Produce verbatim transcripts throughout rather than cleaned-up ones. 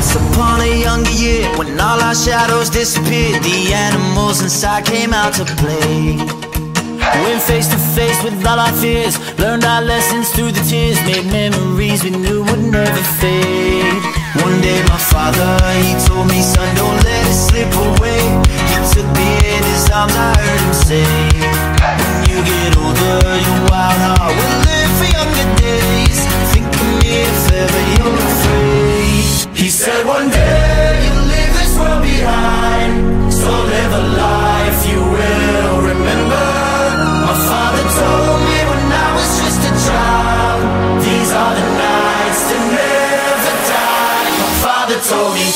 Once upon a younger year, when all our shadows disappeared, the animals inside came out to play. Went face to face with all our fears, learned our lessons through the tears, made memories we knew would never fade. One day my father, he told me, son, don't let it slip away. He took me in his arms, I heard him say, when you get older, your wild heart will live for younger days. Think of me if ever you're afraid. He said one day you'll leave this world behind, so live a life you will remember. My father told me when I was just a child, these are the nights that never die. My father told me.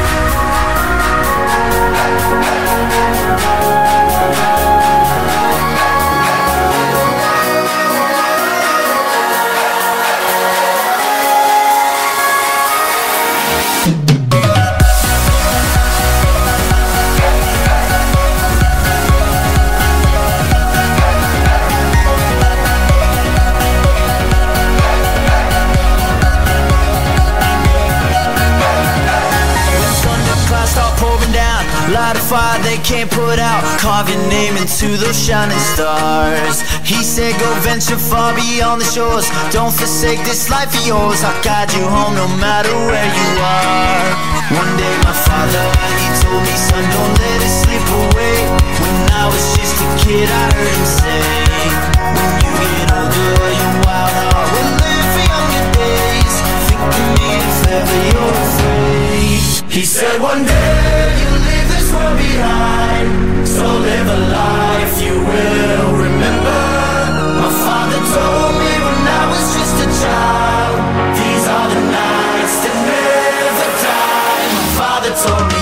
Light a fire they can't put out, carve your name into those shining stars. He said go venture far beyond the shores, don't forsake this life of yours. I'll guide you home no matter where you are. One day my father, he told me, son, don't let it slip away. When I was just a kid I heard him say, when you get older your wild heart will live for younger days. Think of me if ever you're afraid. He said one day you'll leave this world behind, so live a life you will remember. My father told me when I was just a child, these are the nights that never die. My father told me.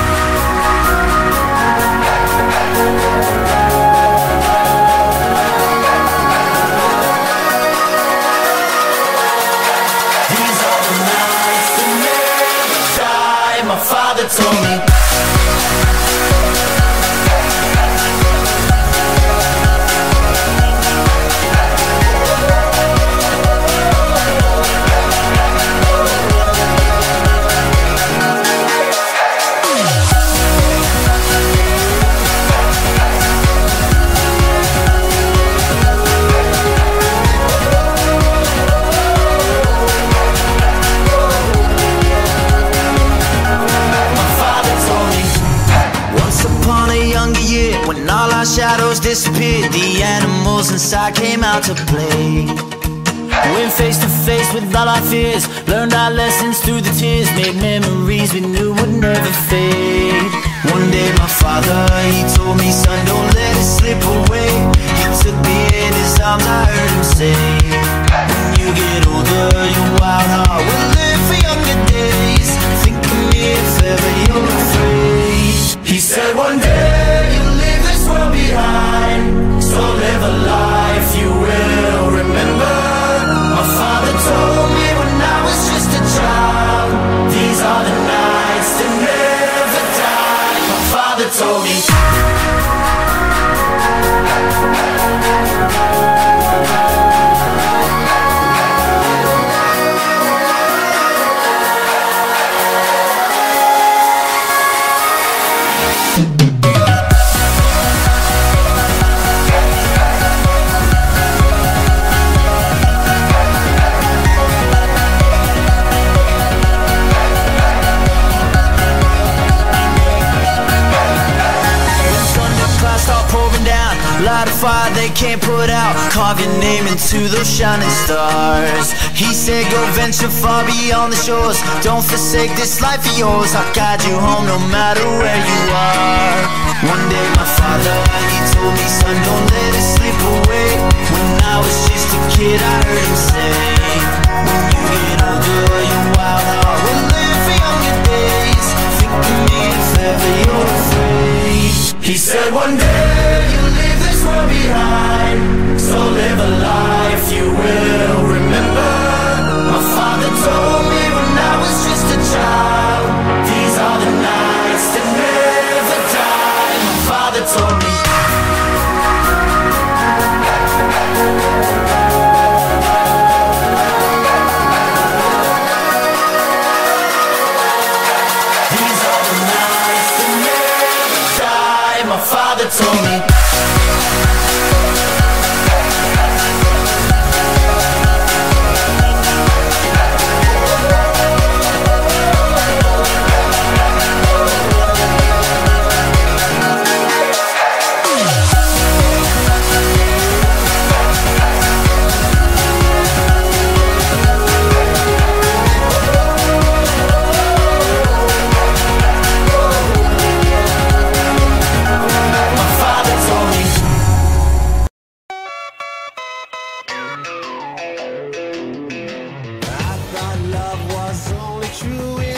These are the nights that never die. My father told me. When all our shadows disappeared, the animals inside came out to play. Went face to face with all our fears, learned our lessons through the tears, made memories we knew would never fade. One day my father, he told me, son, don't let it slip away. He took me in his arms, I heard him say, when you get older your wild heart will live for younger days. Think of me if ever you're afraid. He said one day you'll leave this world behind, so live a life you will remember. My father told me when I was just a child, these are the nights that never die. My father told me. Light a fire they can't put out, carve your name into those shining stars. He said go venture far beyond the shores, don't forsake this life of yours. I'll guide you home no matter where you are. One day my father, he told me, son, don't let it slip away. When I was just a kid I heard him say, when you get older your wild heart will live for younger days. Think of me if ever you're afraid. He said one day you'll leave this world behind, so live a life you will remember. My father told me when I was just a child, these are the nights that never die. My father told me. told me. True.